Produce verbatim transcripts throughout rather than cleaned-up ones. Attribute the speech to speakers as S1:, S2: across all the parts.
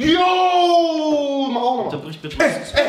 S1: Yo! Mach auch nochmal.
S2: Unterbrich bitte.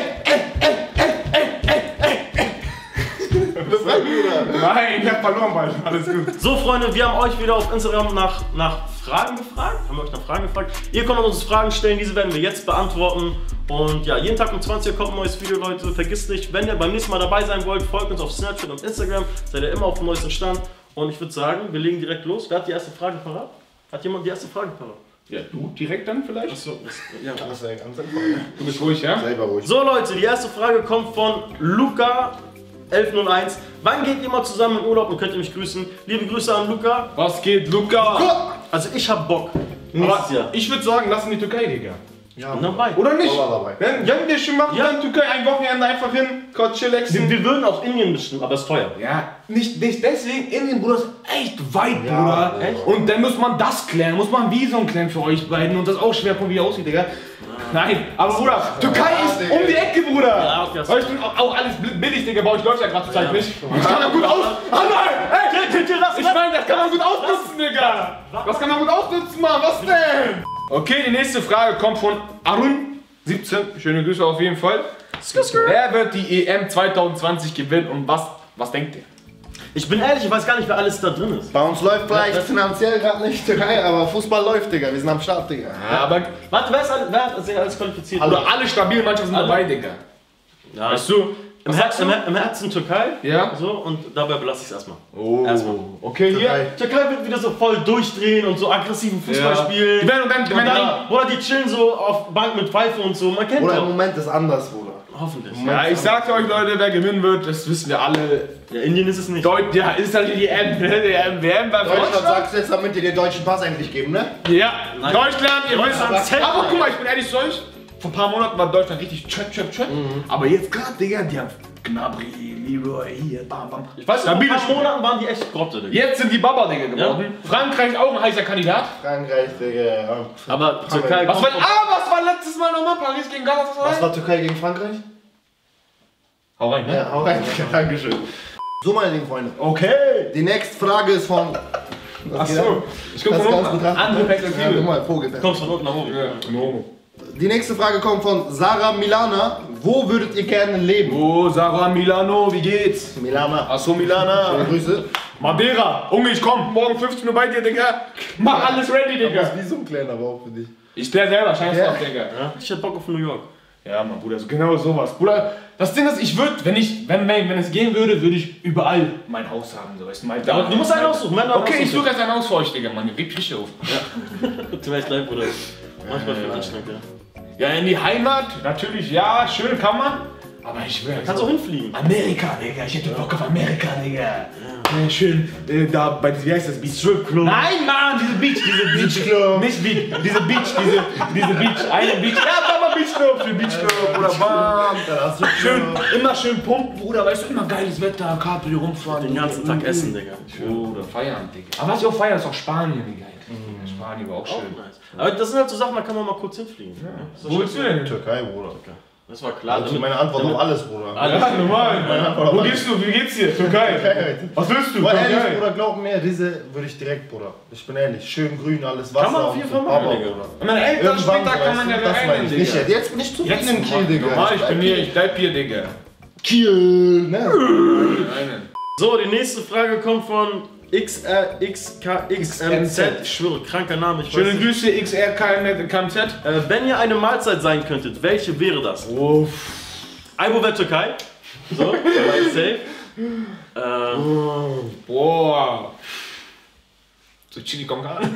S3: Nein, ich hab verloren, Mann. Alles gut.
S2: So, Freunde, wir haben euch wieder auf Instagram nach, nach Fragen gefragt. Haben wir euch nach Fragen gefragt. Ihr könnt uns Fragen stellen, diese werden wir jetzt beantworten. Und ja, jeden Tag um zwanzig Uhr kommt ein neues Video, Leute. Vergisst nicht, wenn ihr beim nächsten Mal dabei sein wollt, folgt uns auf Snapchat und Instagram. Seid ihr immer auf dem neuesten Stand. Und ich würde sagen, wir legen direkt los. Wer hat die erste Frage parat? Hat jemand die erste Frage parat?
S3: Ja, du direkt dann vielleicht?
S2: Achso, ja.
S1: Das ist ja ganz einfach.
S3: Du bist ruhig, ja?
S1: Selber ruhig.
S2: So, Leute, die erste Frage kommt von Luca elf null eins. Wann geht ihr mal zusammen in Urlaub und könnt ihr mich grüßen? Liebe Grüße an Luca.
S3: Was geht, Luca?
S2: Also ich hab Bock.
S3: Aber ich würde sagen, lass in die Türkei, Digga.
S1: Ja,
S2: Und dabei.
S3: Oder nicht?
S1: Oder dabei.
S3: Wenn, wenn wir schon machen,
S2: Ja.
S3: dann Türkei ein Wochenende einfach hin, kurz
S2: Wir,
S3: chillaxen.
S2: wir würden auch Indien bestimmen, aber es ist teuer.
S3: Ja, nicht, nicht deswegen, Indien, Bruder, ist echt weit,
S1: Ja,
S3: Bruder.
S2: echt?
S3: Und dann muss man das klären, muss man ein Visum klären für euch beiden und das auch schwer, wie aussieht, Digga. Nein, aber Bruder, Türkei
S1: Ja,
S3: ist
S1: Digga.
S3: um die Ecke, Bruder.
S2: Ja, okay, das
S3: Weil ich bin auch, auch alles billig, Digga, bei euch läuft ja gerade zur Zeit
S2: Ja.
S3: nicht. Das kann man gut aus... Ah nein, ey,
S2: das
S3: ich meine, das kann man gut ausnutzen, Digga. Das kann man gut ausnutzen, Mann, was denn? Okay, die nächste Frage kommt von Arun siebzehn, schöne Grüße auf jeden Fall. Wer wird die E M zwanzig zwanzig gewinnen und was, was denkt ihr?
S2: Ich bin ehrlich, ich weiß gar nicht, wer alles da drin ist.
S1: Bei uns läuft vielleicht finanziell gerade nicht Türkei, aber Fußball läuft, Digga. Wir sind am Start, Digga.
S3: Ja, aber
S2: Warte, wer ist alles, wer ist alles qualifiziert?
S3: also alle stabilen Mannschaften sind
S2: Alle?
S3: dabei, Digga.
S2: Ja,
S3: Weißt du?
S2: Im,
S3: Was
S2: Her
S3: sagst
S2: im,
S3: du?
S2: Her im Herzen Türkei.
S3: Ja.
S2: So, und dabei belasse ich es erstmal.
S3: Oh.
S2: Erstmal.
S3: Okay,
S1: Türkei.
S3: hier.
S2: Türkei wird wieder so voll durchdrehen und so aggressiven Fußball
S3: Ja.
S2: spielen.
S3: Die werden dann,
S2: Und
S3: wenn
S2: dann,
S3: dann,
S2: oder die chillen so auf Bank mit Pfeife und so. Man kennt
S1: Oder im
S2: doch.
S1: Moment ist anders, Bruder.
S2: Hoffentlich.
S3: ja, ich sagte euch, Leute, wer gewinnen wird, das wissen wir alle.
S2: Ja, Indien ist es nicht.
S3: Deut ja, ist halt die E M, die W M bei
S1: Deutschland
S3: Deutschland.
S1: sagst du jetzt, damit die den deutschen Pass endlich geben, ne?
S3: Ja,
S2: Nein.
S3: Deutschland, ihr wisst.
S2: Deutschland zählt
S3: Aber
S2: nicht.
S3: guck mal, ich bin ehrlich zu euch. Vor ein paar Monaten war Deutschland richtig tschöp, tschöp, tschöp. Aber jetzt gerade, Digga, die haben Gnabry, Leroy, hier, bam, bam.
S2: Ich weiß, vor ein
S3: Stabile
S2: paar
S3: Spieler.
S2: Monaten waren die echt Grotte, Digga.
S3: Jetzt sind die Baba, Digga, geworden. Frankreich auch ein heißer Kandidat.
S1: Frankreich, Digga.
S2: Aber Türkei
S3: Was war,
S2: kommt
S3: ah, was war letztes Mal nochmal? Paris gegen Galatasaray?
S1: Was war Türkei gegen Frankreich?
S3: Hau rein, ne?
S1: Ja, hau rein, Digga. Dankeschon. So, meine lieben Freunde.
S3: Okay.
S1: Die nächste Frage ist von.
S3: Ach so. Ich guck
S1: Das
S3: von
S1: ganz
S3: unten.
S1: betrachtet.
S3: Andere
S1: Ja, guck
S3: Perspektive.
S1: mal, Vogel.
S2: kommst von unten nach oben.
S3: Ja, no.
S1: Die nächste Frage kommt von Sarah Milana. Wo würdet ihr gerne leben?
S3: Oh, Sarah Milano, wie geht's?
S1: Milana.
S3: Achso,
S1: Schöne
S3: Milana.
S1: Grüße.
S3: Madeira. Junge, ich komm morgen fünfzehn Uhr bei dir, Digga. Mach alles ready,
S1: Das
S3: Digga.
S1: Visum klären, aber auch für dich.
S3: Ich klär selber, scheiß
S1: Ja.
S3: drauf, Digga.
S2: Ja, ich hätte Bock auf New York.
S3: Ja, Mann, Bruder, so genau sowas. Bruder, das Ding ist, ich würde, wenn ich, wenn, wenn, wenn es gehen würde, würde ich überall mein Haus haben, so weißt du, mein
S2: Aber du musst einen
S3: mein-
S2: aussuchen, Männer
S3: Okay, ich
S2: aussuchen.
S3: suche jetzt ein Haus für euch, Digga, Mann, ihr regt richtig auf.
S2: Tut mir echt leid, Bruder. Manchmal viel anstrengend, ja.
S3: Ja, in die Heimat, natürlich, ja, schön kann man. Aber ich will.
S2: Kannst auch hinfliegen.
S3: Amerika, Digga, ich hätte Bock auf Amerika, Digga. Ja, schön, äh, da bei, wie heißt das, Beach?
S2: Stripclub.
S3: Nein, Mann, diese Beach, diese Beach
S1: Club.
S3: Nicht Beach, diese Beach, diese, diese Beach, eine Beach. Ja, Mama Beach Club, für Beach Club, Bruder, bam.
S1: Dann hast du
S3: Schön, immer schön pumpen, Bruder, weißt du, immer geiles Wetter, Cabrio rumfahren.
S2: Den ganzen Tag essen, Digga.
S3: Bruder, feiern, Digga. Aber was ich auch feiern, ist auch Spanien, Digga. Spanien war auch
S2: Auch
S3: schön.
S2: nice. Aber das sind halt so Sachen, da kann man mal kurz hinfliegen. Ja. Das ist
S3: Wo willst du denn?
S1: Türkei, Bruder.
S2: Das war klar.
S1: Also
S2: damit-
S1: meine Antwort
S2: damit-
S1: auf alles, Bruder.
S2: Alles.
S3: Ja, normal. Wo gehst du? Wie geht's dir? Türkei. Was willst du?
S1: Aber ehrlich,
S3: Türkei.
S1: Bruder, glaub mir, diese würde ich direkt, Bruder. Ich bin ehrlich, schön grün, alles Wasser.
S2: Kann man auf
S1: und
S2: jeden
S1: so.
S2: Fall machen,
S1: Aber,
S2: Digga.
S1: Bruder.
S3: Und meine Eltern
S1: Irgendwann,
S3: später kann
S1: weißt
S3: man
S1: du,
S3: ja
S1: das meine
S3: rein,
S1: ich nicht.
S3: Digga.
S1: Jetzt bin ich zu viel in Kiel, Digga.
S3: Normal, ich
S1: bleib
S3: bin hier, ich bleib hier, Digga.
S1: Kiel, ne?
S3: Einen.
S2: So, die nächste Frage kommt von X R X K X M Z. Ich schwöre, kranker Name. Ich weiß
S3: Schöne
S2: nicht.
S3: Grüße, X R K M Z.
S2: Äh, wenn ihr eine Mahlzeit sein könntet, welche wäre das?
S3: Uff.
S2: Aibo wäre Türkei. So, aber safe. Ähm,
S3: Boah. So Chili con Carne.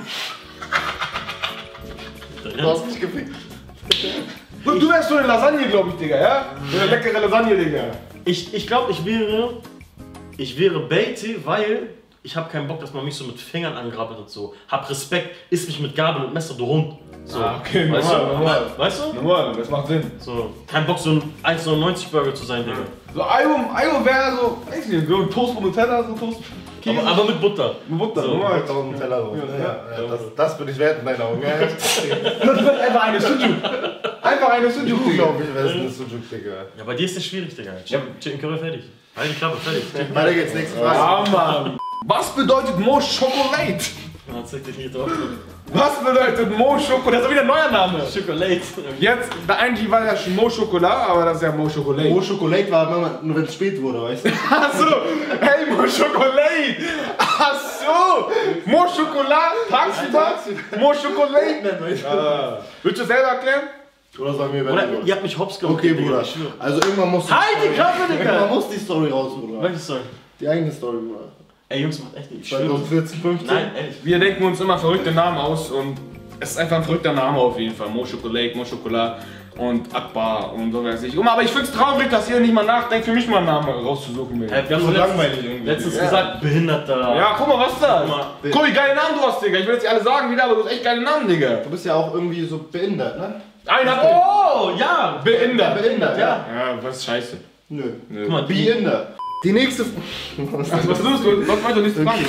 S1: Du hast mich gefickt.
S3: Du, du wärst so eine Lasagne, glaube ich, Digga, ja? So eine leckere Lasagne, Digga.
S2: ich ich glaube, ich wäre. Ich wäre Beatty, weil ich habe keinen Bock, dass man mich so mit Fingern angrabbelt und so. Hab Respekt, isst mich mit Gabel und Messer, du Hund. So.
S3: Ah, okay,
S2: weißt
S3: normal,
S2: du?
S3: normal.
S2: Weißt du?
S3: Normal, das macht Sinn.
S2: So. Kein Bock, so ein eins neunundneunzig Burger zu sein, Digga.
S3: So Ayo, Ayo wäre so, weiß nicht, so ein Toast von Nutella, so Toast.
S2: Aber, aber mit Butter.
S3: Mit Butter,
S2: So.
S3: normal.
S1: tausend Teller drauf.
S3: Ja,
S1: Ja, ja, das, das würde ich wert in deinen Augen. Ja,
S3: Das wird einfach eine Sujuk. Einfach eine Sujuk,
S1: du
S3: Digga.
S1: glaub ich, wärst ein Sujuk, Digga.
S2: Ja, bei dir ist das schwierig, Digga. Chicken, Chicken Curry fertig. Halt die Klappe, fertig.
S1: Weiter geht's, nächste Frage.
S3: Ja, Mann. Was bedeutet Most Chocolate?
S2: Man zeigt dich nicht drauf.
S3: Was bedeutet Mo Schokolade? Das ist wieder ein neuer Name.
S2: Schokolade.
S3: Jetzt, da eigentlich war das schon Mo Schokolade, aber das ist ja Mo Schokolade.
S1: Mo Schokolade war immer, nur wenn es spät wurde, weißt du?
S3: Achso, hey Mo Schokolade. Achso, Mo Schokolade, Taxi, Mo Schokolade. Ah. Willst du selber erklären?
S1: Oder sagen wir, wenn
S2: Oder
S1: du-
S2: ihr habt mich hops genommen.
S1: Okay, Bruder. Also irgendwann muss
S2: Halt die Klappe, Digga!
S1: Irgendwann muss die Story raus, Bruder.
S2: Welche Story?
S1: Die eigene Story, Bruder.
S2: Ey Jungs, macht echt nicht. Ich schwöre.
S1: zweitausendvierzehn, fünfzehn?
S2: Nein, ehrlich.
S3: Wir denken uns immer verrückte Namen aus und es ist einfach ein verrückter Name auf jeden Fall. Mo Schokolade, Mo Schokolade und Akbar und so weiß ich. Aber ich finde es traurig, dass ihr nicht mal nachdenkt, für mich mal einen Namen rauszusuchen.
S2: Ey, wir haben
S1: So
S2: so
S1: langweilig
S2: letztens,
S1: irgendwie.
S2: letztens
S3: Ja.
S2: gesagt, Behinderter.
S3: Ja, guck mal, was ist das?
S2: Guck mal.
S3: Guck, wie geile Namen du hast, Digga. Ich will jetzt nicht alle sagen wieder, aber du hast echt geile Namen, Digga.
S1: Du bist ja auch irgendwie so behindert, ne?
S3: Einer
S2: Oh, ja!
S3: behindert.
S1: Behindert, ja.
S3: Ja, was ist scheiße.
S1: Nö.
S3: Nö.
S2: Guck mal, die,
S1: Behindert. Die nächste...
S3: Was ist los? Du was meinst du nicht fragen?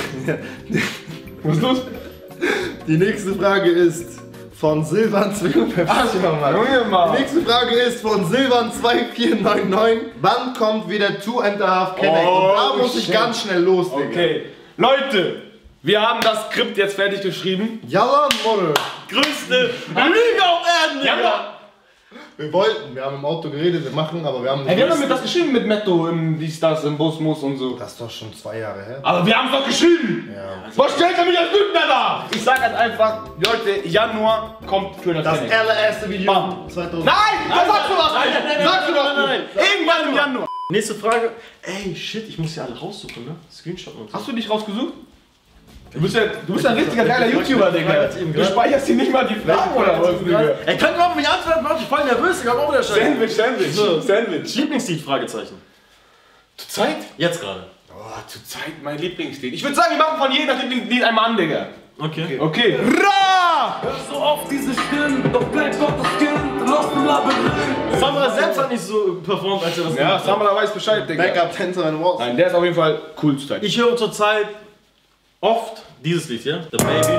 S3: Was ist los?
S1: Die nächste Frage ist von Silvan zweiundfünfzig.
S3: Junge,
S1: Die
S3: Mann.
S1: nächste Frage ist von Silvan zwei vier neun neun. Wann kommt wieder Two and a Half Kenneck?
S3: Oh,
S1: Und da muss ich
S3: shit.
S1: ganz schnell los, Digga.
S3: Okay. Leute, wir haben das Skript jetzt fertig geschrieben.
S1: Jalla, Model.
S2: größte Lüge auf Erden,
S3: Ja,
S2: Digga!
S3: aber-
S1: Wir wollten, wir haben im Auto geredet, wir machen, aber wir haben nicht...
S3: Ey, wir haben damit das geschrieben mit Netto im dies, das, im Bus, Muss und so.
S1: Das ist doch schon zwei Jahre her.
S3: Aber wir haben es doch geschrieben!
S1: Ja.
S3: Was stellt ihr mich als Lügner da? Ich sag halt einfach, Leute, Januar kommt für das
S1: Das
S3: Kenneck.
S1: allererste Video
S3: Bam.
S1: zweitausend.
S3: Nein! Da sagst du was!
S2: Nein, nein, nein,
S3: Sagst du
S2: nein,
S3: was!
S2: nein, nein, nein.
S3: Irgendwann im Januar.
S2: Nächste Frage. Ey, shit, ich muss ja alle raussuchen, ne? Screenshot und so.
S3: Hast du dich rausgesucht? Du bist ja, du bist ja ein richtiger geiler YouTuber, Digga. Du speicherst hier nicht mal die Fragen oder was, Digga?
S2: Ey, könnt ihr auf mich antworten? Ich bin voll nervös, ich hab auch wieder Scheiße.
S3: Sandwich, Sandwich,
S2: So.
S3: Sandwich.
S2: Lieblingslied? Fragezeichen.
S3: Zur Zeit?
S2: Jetzt gerade.
S3: Oh, zur Zeit mein Lieblingslied. Ich würde sagen, wir machen von jedem das Lieblingslied einmal an, Digga.
S2: Okay.
S3: Okay. Ra!
S4: So oft diese Stimmen, doch bleibt Gott das Kind, lost im Labyrinth.
S2: Samra selbst hat nicht so performt, als er das
S3: Ja,
S2: gemacht hat.
S3: Samara weiß Bescheid, Digga.
S1: Backup Tänzer and Walls.
S3: Nein, der ist auf jeden Fall cool zur Zeit.
S2: Ich höre zurzeit oft dieses Lied, ja? The Baby.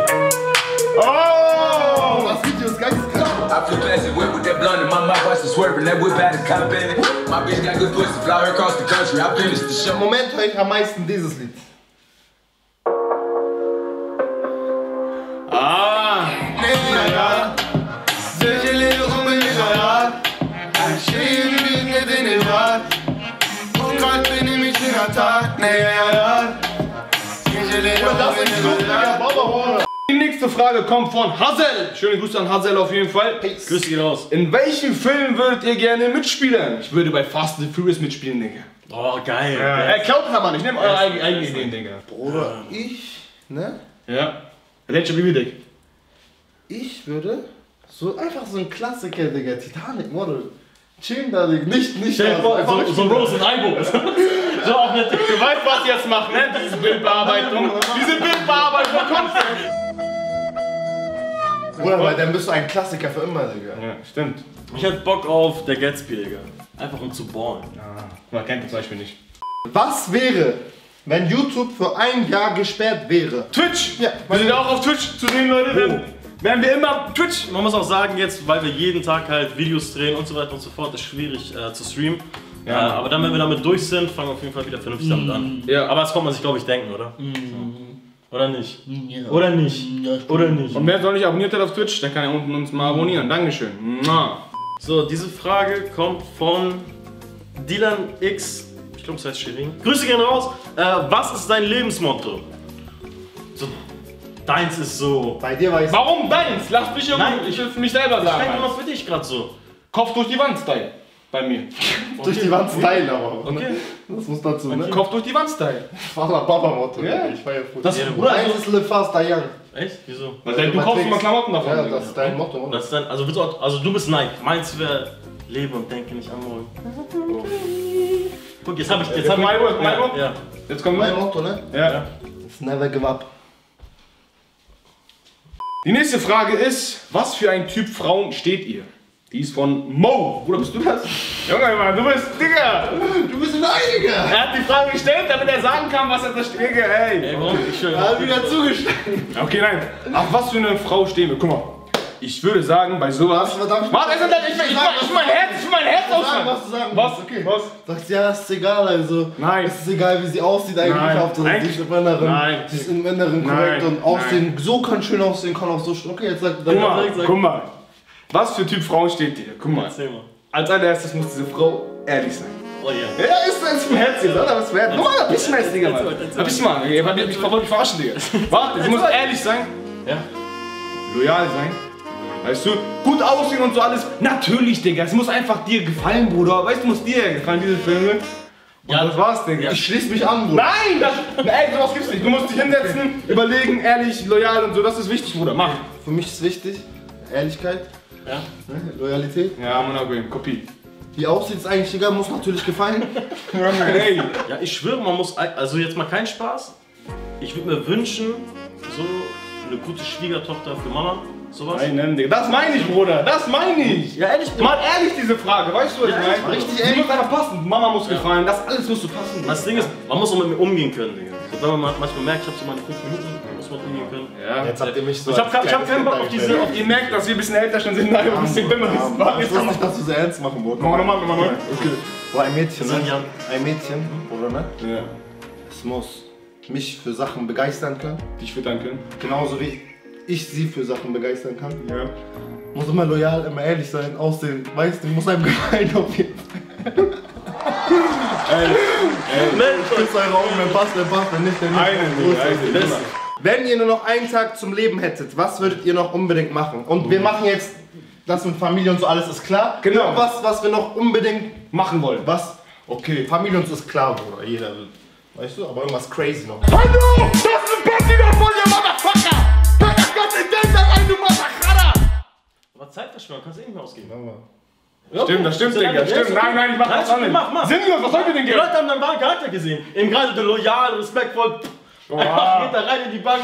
S3: Oh!
S1: Das Video ist geisteskrank.
S4: I feel classic, whip with that blunt in my mouth, watch the swerving, that whip had a cop in it. My bitch got good pussy, fly her across the country, I finished the show.
S1: Im Moment höre ich am meisten dieses Lied.
S3: Ah! Die nächste Frage kommt von Hazel. Schöne Grüße an Hazel auf jeden Fall.
S2: Grüß dich raus.
S3: In welchem Film würdet ihr gerne mitspielen? Ich würde bei Fast and the Furious mitspielen, Digga.
S2: Oh, geil.
S3: Äh, klaut es aber nicht, nehmt eure eigenen eigene Ideen, Digga.
S1: Bruder, ich, ne?
S3: Ja. Letzte Baby Dick.
S1: Ich würde so einfach so ein Klassiker, Digga. Titanic, Model. Chillen da, Digga. Nicht, nicht.
S2: Stell dir
S1: da,
S2: vor,
S1: einfach
S2: so, so
S1: mitspielen.
S2: Rose und Aibo. So auch eine
S3: Du weißt, was ich jetzt mache, ne? Diese Bildbearbeitung. Diese Bildbearbeitung, wo kommst du?
S1: Bruder, weil dann bist du ein Klassiker für immer, Digga.
S3: Ja, stimmt.
S2: Ich hätte Bock auf der Gatsby, Digga. Einfach um zu ballen.
S3: Man kennt das Beispiel nicht.
S1: Was wäre, wenn YouTube für ein Jahr gesperrt wäre?
S3: Twitch!
S1: Ja,
S3: Wir sind auch auf Twitch zu sehen, Leute. Dann werden wir immer Twitch.
S2: Man muss auch sagen, jetzt, weil wir jeden Tag halt Videos drehen und so weiter und so fort, ist schwierig äh, zu streamen.
S3: Ja.
S2: Äh, aber dann, wenn wir damit durch sind, fangen wir auf jeden Fall wieder vernünftig damit an.
S3: Ja.
S2: Aber das kommt man sich, glaube ich, denken, oder? Oder nicht? Oder nicht? Oder nicht?
S3: Und wer noch nicht abonniert hat auf Twitch, der kann ja unten uns mal abonnieren. Dankeschön. Mua.
S2: So, diese Frage kommt von Dylan X. Ich glaube, es heißt Shirin. Grüße gehen raus. Äh, was ist dein Lebensmotto? So, deins ist so.
S1: Bei dir weiß ich.
S3: Warum deins? Lass mich
S2: Nein,
S3: ich will für mich selber
S2: Ich denke
S3: sagen.
S2: immer für dich gerade so.
S3: Kopf durch die Wand Style. Bei mir.
S1: Durch die Wand Style, aber.
S2: Okay.
S1: Das muss dazu, ne?
S3: Kopf durch die Wand Style.
S1: Vater Papa-Motto.
S3: Ja.
S1: Ich war ja früher.
S2: Das,
S1: Bruder,
S2: Bruder,
S1: eins ist Live Fast, Die Young.
S2: echt? Wieso?
S3: Weil du kaufst immer Klamotten davon.
S1: Ja, das ist dein Motto, oder?
S2: Das ist dann, also, willst du, auch- also du bist Nike. Meins wäre lebe und denke nicht an morgen. Guck, jetzt hab ich. Jetzt hab ich
S3: My word, my
S2: ja,
S3: word.
S2: ja.
S3: Jetzt kommt
S1: Mein Motto, ne?
S3: Ja.
S1: It's never give up.
S3: Die nächste Frage ist, was für ein Typ Frauen steht ihr? Die ist von Mo. Bruder, bist du das? Junge, Mann, du bist Digga.
S1: Du bist ein Einiger!
S3: Er hat die Frage gestellt, damit er sagen kann, was er da steht. Digga, ey.
S2: Ey, warum? Ich schwör,
S1: Er hat wieder zugestanden.
S3: Okay, nein. Auf was für eine Frau stehen wir? Guck mal. Ich würde sagen, bei sowas.
S1: Was darf ich-
S3: Warte, ich, ich, ich, ich, ich mein Herz, ich mein Herz
S1: Sagen,
S3: ausmachen.
S1: was du sagen
S3: Was?
S1: willst, okay.
S3: Was?
S1: Sagst ja, ist egal, also.
S3: Nein.
S1: Es ist egal, wie sie aussieht eigentlich.
S3: Nein.
S1: Hauptsache, sie
S3: Eigentlich-
S1: ist im Inneren.
S3: Nein.
S1: Sie ist im Inneren
S3: Nein.
S1: korrekt und aussehen.
S3: Nein.
S1: So kann schön aussehen, kann auch so. Okay, jetzt sag
S3: Guck mal,
S1: sag, sag.
S3: guck mal. Was für Typ Frau steht dir? Guck mal.
S2: Erzähl mal.
S3: Als allererstes muss diese Frau ehrlich sein.
S2: Oh ja.
S3: Ja, ist das vom Herz jetzt, oder? Was wert? Guck mal, ein bisschen nice, Digga, Mann. Ein bisschen mal. Ich wollte mich wollte mich verarschen, Digga. Warte, sie muss ehrlich sein.
S2: Ja.
S3: Loyal sein. Weißt du, gut aussehen und so alles. Natürlich, Digga, es muss einfach dir gefallen, Bruder. Weißt du, muss dir ja gefallen, diese Filme. Und
S2: Ja.
S3: das war's, Digga.
S1: Ich schließe mich an, Bruder.
S3: Nein, das, ey, sowas gibt's nicht. Du musst dich hinsetzen, überlegen, ehrlich, loyal und so. Das ist wichtig, Bruder. Mach.
S1: Für mich ist wichtig Ehrlichkeit,
S2: Ja.
S1: ne? Loyalität.
S3: Ja, Monaco, Kopie.
S1: Wie aussieht ist eigentlich egal, muss natürlich gefallen.
S3: Hey.
S2: Ja, ich schwöre, man muss, ein- also jetzt mal kein Spaß. Ich würde mir wünschen, so eine gute Schwiegertochter für Mama, sowas.
S3: Nein, nein, Digga. Das meine ich, Bruder. Das meine ich.
S2: Ja, ehrlich,
S3: Mal ehrlich diese Frage, weißt du, was
S2: Ja,
S3: ich meine?
S1: richtig
S3: Sie
S1: ehrlich.
S3: muss einfach passen. Mama muss gefallen, das alles muss so passen.
S2: das Ding ist, man muss auch mit mir umgehen können, Digga. So, wenn man mal- manchmal merkt, ich habe so meine fünf Minuten, muss man umgehen können.
S3: Ja.
S1: Jetzt habt ihr mich so.
S2: Ich hab, ich hab keinen Bock auf diese, auf
S3: Ihr merkt, dass wir ein bisschen älter schon sind, nein, ein bisschen dümmer sind. Warte,
S1: Ich
S3: jetzt
S1: wusste
S3: komm
S1: nicht, dass du so ernst machen wolltest.
S3: Nochmal, nochmal, nochmal.
S1: Okay. Boah, ein Mädchen,
S2: Sind
S1: ne?
S2: ja-
S1: Ein Mädchen, oder ne?
S3: Ja,
S1: Es muss mich für Sachen begeistern können.
S3: dich füttern können.
S1: Genauso wie ich sie für Sachen begeistern kann.
S3: Ja.
S1: Muss immer loyal, immer ehrlich sein, aussehen. Weißt du, muss einem gefallen auf jeden Fall.
S2: Mensch,
S1: Küsst eure Augen, wenn passt, dann passt, wenn nicht, dann nicht.
S3: Einen,
S1: So ist
S3: Digga,
S1: es.
S3: einen,
S1: Das-
S3: immer.
S1: Wenn ihr nur noch einen Tag zum Leben hättet, was würdet ihr noch unbedingt machen? Und wir machen jetzt das mit Familie und so, alles ist klar.
S3: Genau.
S1: Was, was wir noch unbedingt,
S3: Machen wollen.
S1: was?
S3: Okay.
S1: Familie und so ist klar, Bruder, jeder will. Weißt du, aber irgendwas crazy noch.
S3: Hallo! Das ist ein Party da von dir, Motherfucker! Pack das ganze Geld da rein, du Motherfucker!
S2: aber Zeitverschwendung, kannst du eh nicht mehr ausgeben.
S3: Stimmt, das stimmt,
S2: So lange
S3: Digga. Stimmt.
S2: Geld-
S3: Nein, nein, ich mach
S2: Nein,
S3: das anders.
S2: mach, mach.
S3: Sinnlos, was soll ich denn
S2: Die
S3: geben?
S2: Leute haben deinen wahren Charakter gesehen. Eben gerade der loyal, respektvoll. Einfach geht da rein in die Bank.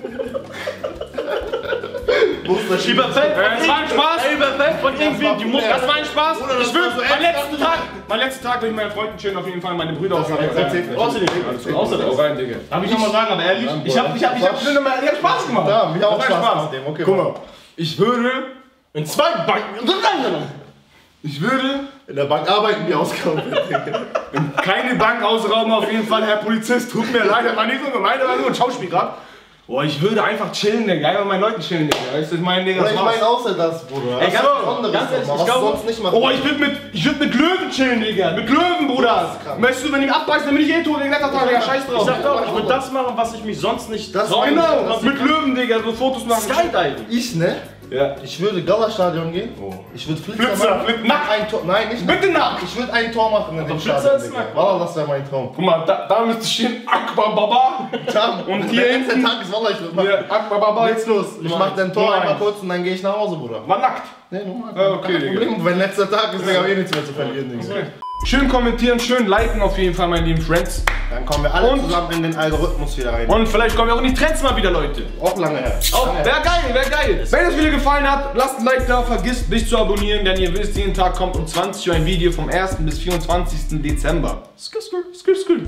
S2: Überfällt
S3: Äh, es war ein Spaß.
S2: Ey, überfällt von irgendwie, die muss.
S3: Das war ein Spaß.
S1: Bruder, das
S3: Ich will,
S1: war so
S3: mein
S1: ernst.
S3: letzten Tag, mein letzten Tag will ich meinen Freunden chillen, auf jeden Fall meine Brüder auf jeden
S1: Das
S3: Fall.
S1: erzählt-
S2: Außer den Außer das.
S3: rein, Digga.
S2: Darf ich nochmal sagen, aber ehrlich?
S3: Ich hab, ich hab, ich hab, ich hab, ich hab Spaß gemacht.
S1: Ja, mich auch
S3: Das war
S1: Spaß mit dem, okay,
S3: Guck
S1: Mann.
S3: mal, ich würde,
S2: In zwei Banken.
S3: ich würde
S1: In der Bank arbeiten die Ausgaben.
S3: keine Bank ausrauben, auf jeden Fall, Herr Polizist. Tut mir leid, das war nicht so gemeint, das war nur ein Schauspiel gerade. Boah, ich würde einfach chillen, Digga. Einfach mit meinen Leuten chillen, Digga. Weißt du, ich meine, Digga,
S1: Oder
S3: das
S1: ich
S3: war's.
S1: meine außer das, Bruder.
S2: Ey,
S1: Das
S2: ganz-
S1: ist was anderes
S2: ganz ehrlich,
S1: noch mal,
S2: ich
S1: was du
S2: glaube-
S1: sonst nicht machen.
S3: Oh, ich würde mit, ich würd mit Löwen chillen, Digga. Mit Löwen, Bruder. Möchtest du, wenn ich abbeiße, dann bin ich eh tot. Den letzten Tag, Digga, scheiß drauf.
S2: Ich sag doch, ich würde das machen, was ich mich sonst nicht
S1: Das
S2: traue.
S3: Genau,
S1: Das-
S3: mit Löwen, Digga. So Fotos machen.
S2: Skydiving.
S1: Ich, ne?
S3: Ja.
S1: Ich würde Gala-Stadion gehen. Ich würde Flitzer,
S3: Flitzer,
S1: machen.
S3: Flitzer, nackt.
S1: Ein Tor, nein, nicht
S3: Bitte nackt.
S1: Ich würde ein Tor machen in dem
S2: Flitzer
S1: Stadion,
S2: ist
S1: Digga.
S2: nackt.
S1: Wallah, das wäre mein Traum.
S3: Guck mal, da, da müsste stehen Akbar Baba.
S1: Tam.
S3: Und
S1: der
S3: hier
S1: letzte
S3: hinten-
S1: Tag ist Wallah, ich würde machen.
S3: Ja, Akbar Baba.
S1: Jetzt los. Ich
S3: Nummer
S1: mach
S3: eins.
S1: dein Tor
S3: Nummer
S1: einmal
S3: eins.
S1: kurz und dann gehe ich nach Hause, Bruder.
S3: War nackt.
S1: Nee, normal.
S3: Ah, okay,
S1: Kein
S3: Digga.
S1: Problem. Wenn letzter Tag ist, Digga, eh nichts mehr zu verlieren, Digga.
S3: Schön kommentieren, schön liken auf jeden Fall, meine lieben Friends.
S1: Dann kommen wir alle
S3: Und-
S1: zusammen in den Algorithmus wieder rein.
S3: Und vielleicht kommen wir auch in die Trends mal wieder, Leute.
S1: Auch lange her.
S3: Auch,
S1: Lange her.
S3: wär geil, wär geil. Wenn das Video gefallen hat, lasst ein Like da, vergisst nicht zu abonnieren, denn ihr wisst, jeden Tag kommt um zwanzig Uhr ein Video vom ersten bis vierundzwanzigsten Dezember. Skr, skr, skr, skr.